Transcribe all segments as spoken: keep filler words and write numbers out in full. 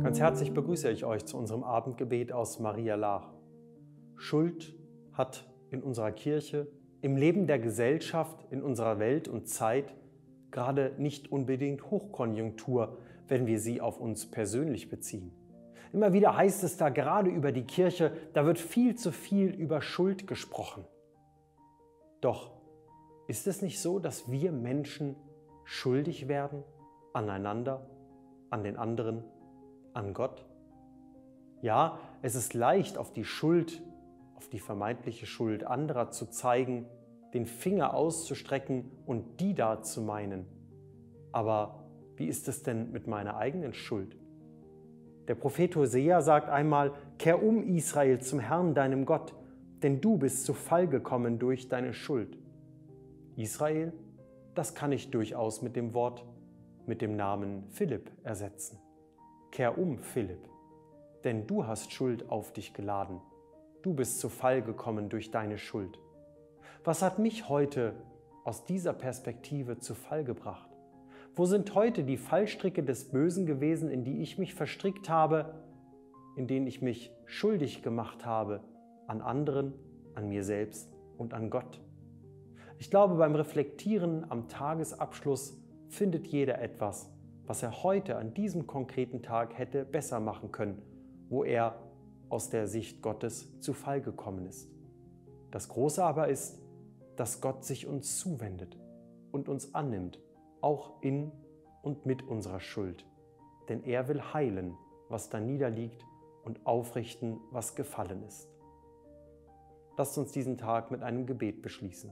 Ganz herzlich begrüße ich euch zu unserem Abendgebet aus Maria Laach. Schuld hat in unserer Kirche, im Leben der Gesellschaft, in unserer Welt und Zeit gerade nicht unbedingt Hochkonjunktur, wenn wir sie auf uns persönlich beziehen. Immer wieder heißt es da gerade über die Kirche, da wird viel zu viel über Schuld gesprochen. Doch ist es nicht so, dass wir Menschen schuldig werden aneinander, an den anderen, an Gott? Ja, es ist leicht, auf die Schuld, auf die vermeintliche Schuld anderer zu zeigen, den Finger auszustrecken und die da zu meinen. Aber wie ist es denn mit meiner eigenen Schuld? Der Prophet Hosea sagt einmal: Kehr um, Israel, zum Herrn, deinem Gott, denn du bist zu Fall gekommen durch deine Schuld. Israel, das kann ich durchaus mit dem Wort, mit dem Namen Philipp ersetzen. Kehr um, Philipp, denn du hast Schuld auf dich geladen. Du bist zu Fall gekommen durch deine Schuld. Was hat mich heute aus dieser Perspektive zu Fall gebracht? Wo sind heute die Fallstricke des Bösen gewesen, in die ich mich verstrickt habe, in denen ich mich schuldig gemacht habe an anderen, an mir selbst und an Gott? Ich glaube, beim Reflektieren am Tagesabschluss findet jeder etwas, was er heute an diesem konkreten Tag hätte besser machen können, wo er aus der Sicht Gottes zu Fall gekommen ist. Das Große aber ist, dass Gott sich uns zuwendet und uns annimmt, auch in und mit unserer Schuld. Denn er will heilen, was da niederliegt, und aufrichten, was gefallen ist. Lasst uns diesen Tag mit einem Gebet beschließen.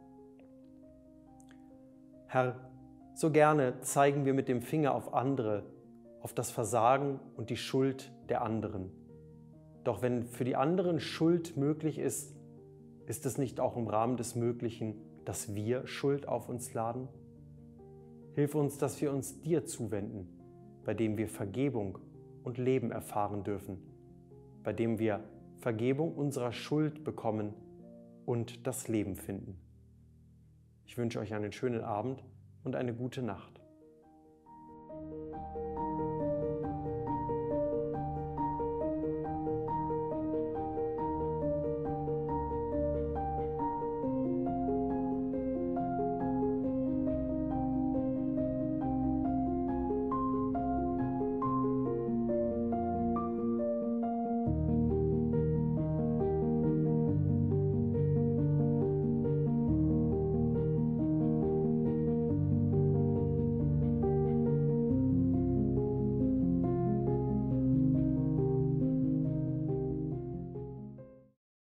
Herr, so gerne zeigen wir mit dem Finger auf andere, auf das Versagen und die Schuld der anderen. Doch wenn für die anderen Schuld möglich ist, ist es nicht auch im Rahmen des Möglichen, dass wir Schuld auf uns laden? Hilf uns, dass wir uns dir zuwenden, bei dem wir Vergebung und Leben erfahren dürfen, bei dem wir Vergebung unserer Schuld bekommen und das Leben finden. Ich wünsche euch einen schönen Abend und eine gute Nacht.